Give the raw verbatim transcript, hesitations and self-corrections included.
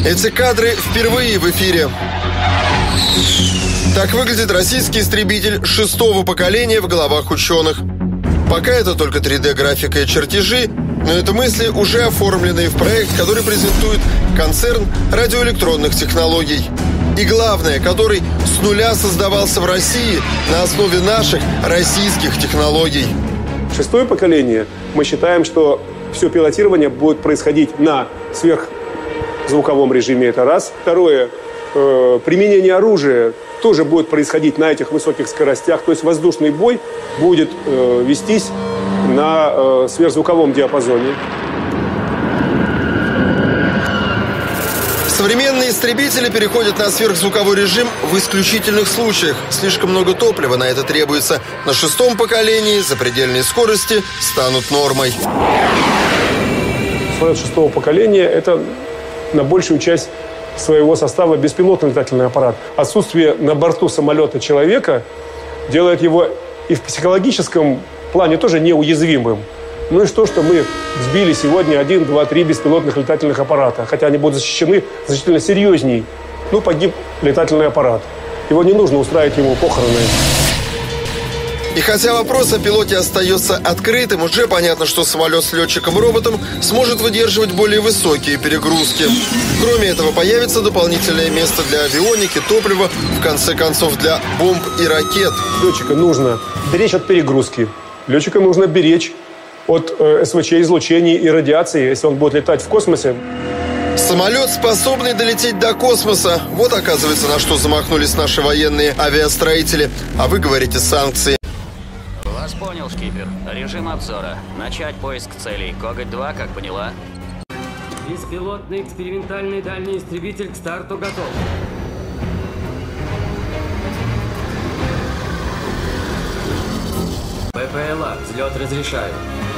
Эти кадры впервые в эфире. Так выглядит российский истребитель шестого поколения в головах ученых. Пока это только три дэ графика и чертежи, но это мысли, уже оформленные в проект, который презентует концерн радиоэлектронных технологий. И главное, который с нуля создавался в России на основе наших российских технологий. Шестое поколение, мы считаем, что все пилотирование будет происходить на сверхзвуковом режиме, это раз. Второе, э, применение оружия тоже будет происходить на этих высоких скоростях, то есть воздушный бой будет э, вестись на э, сверхзвуковом диапазоне. Современные истребители переходят на сверхзвуковой режим в исключительных случаях. Слишком много топлива на это требуется. На шестом поколении запредельные скорости станут нормой. Самолет шестого поколения – это на большую часть своего состава беспилотный летательный аппарат. Отсутствие на борту самолета человека делает его и в психологическом плане тоже неуязвимым. Ну и что, что мы сбили сегодня один, два, три беспилотных летательных аппарата, хотя они будут защищены значительно серьезней. Ну, погиб летательный аппарат. Его не нужно устраивать ему похороны. И хотя вопрос о пилоте остается открытым, уже понятно, что самолет с летчиком-роботом сможет выдерживать более высокие перегрузки. Кроме этого, появится дополнительное место для авионики, топлива, в конце концов, для бомб и ракет. Летчика нужно беречь от перегрузки. Летчика нужно беречь от э, СВЧ-излучений и радиации, если он будет летать в космосе. Самолет, способный долететь до космоса. Вот, оказывается, на что замахнулись наши военные авиастроители. А вы говорите санкции. Вас понял, шкипер. Режим обзора. Начать поиск целей. Коготь-два, как поняла? Беспилотный экспериментальный дальний истребитель к старту готов. ППЛА. Взлет разрешаю.